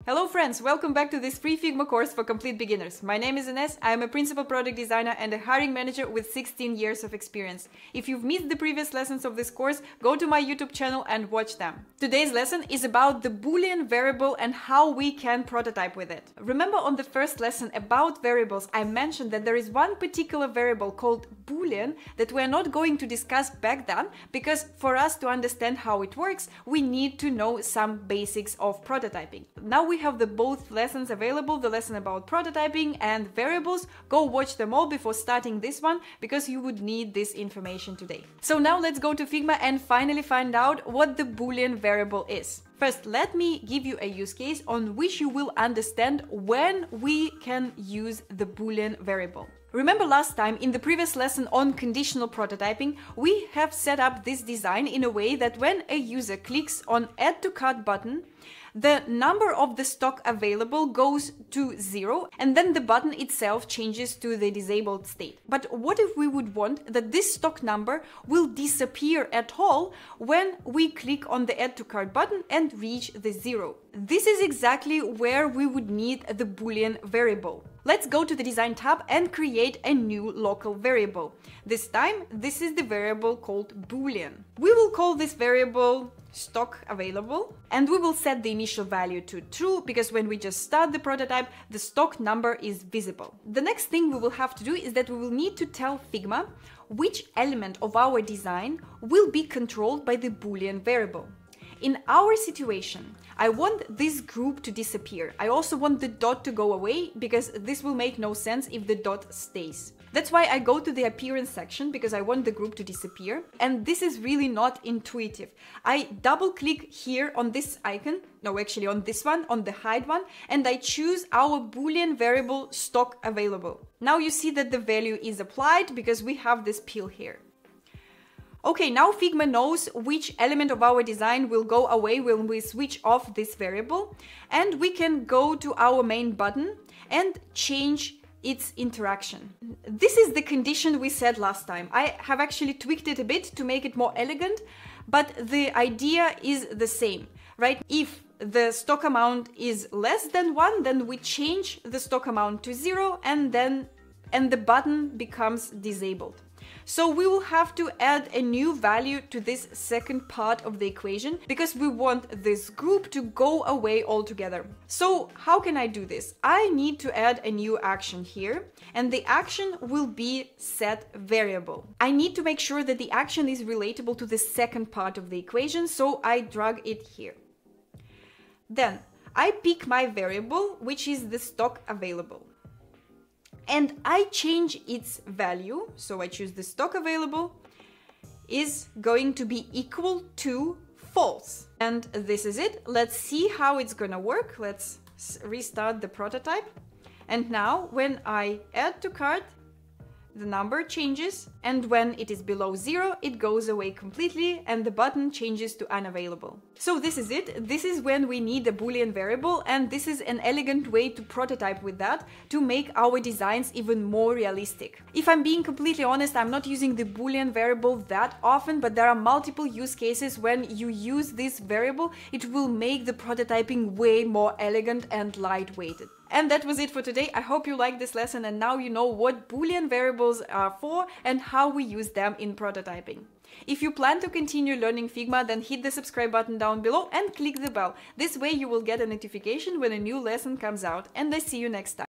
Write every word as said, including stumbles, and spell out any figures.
Hello friends, welcome back to this free Figma course for complete beginners. My name is Ines, I am a principal product designer and a hiring manager with sixteen years of experience. If you've missed the previous lessons of this course, go to my YouTube channel and watch them. Today's lesson is about the Boolean variable and how we can prototype with it. Remember on the first lesson about variables, I mentioned that there is one particular variable called Boolean that we're not going to discuss back then because for us to understand how it works, we need to know some basics of prototyping. Now we have the both lessons available, the lesson about prototyping and variables. Go watch them all before starting this one because you would need this information today. So now let's go to Figma and finally find out what the Boolean variable is. First, let me give you a use case on which you will understand when we can use the Boolean variable. Remember last time in the previous lesson on conditional prototyping, we have set up this design in a way that when a user clicks on Add to Cart button, the number of the stock available goes to zero and then the button itself changes to the disabled state. But what if we would want that this stock number will disappear at all when we click on the Add to Cart button and reach the zero? This is exactly where we would need the Boolean variable. Let's go to the Design tab and create a new local variable. This time, this is the variable called Boolean. We will call this variable stock available and we will set the initial value to true because when we just start the prototype, the stock number is visible. The next thing we will have to do is that we will need to tell Figma which element of our design will be controlled by the Boolean variable. In our situation, I want this group to disappear. I also want the dot to go away because this will make no sense if the dot stays. That's why I go to the appearance section because I want the group to disappear. And this is really not intuitive. I double click here on this icon, no, actually on this one, on the hide one, and I choose our Boolean variable stock available. Now you see that the value is applied because we have this pill here. Okay, now Figma knows which element of our design will go away when we switch off this variable, and we can go to our main button and change its interaction. This is the condition we said last time. I have actually tweaked it a bit to make it more elegant, but the idea is the same, right? If the stock amount is less than one, then we change the stock amount to zero and then and the button becomes disabled. So we will have to add a new value to this second part of the equation because we want this group to go away altogether. So how can I do this? I need to add a new action here and the action will be set variable. I need to make sure that the action is relatable to the second part of the equation, so I drag it here. Then I pick my variable, which is the stock available. And I change its value, so I choose the stock available, is going to be equal to false. And this is it. Let's see how it's gonna work. Let's restart the prototype. And now when I add to cart, the number changes, and when it is below zero, it goes away completely and the button changes to unavailable. So this is it. This is when we need a Boolean variable, and this is an elegant way to prototype with that to make our designs even more realistic. If I'm being completely honest, I'm not using the Boolean variable that often, but there are multiple use cases when you use this variable, it will make the prototyping way more elegant and lightweighted. And that was it for today. I hope you liked this lesson and now you know what Boolean variables are for and how we use them in prototyping. If you plan to continue learning Figma, then hit the subscribe button down below and click the bell. This way you will get a notification when a new lesson comes out, and I see you next time.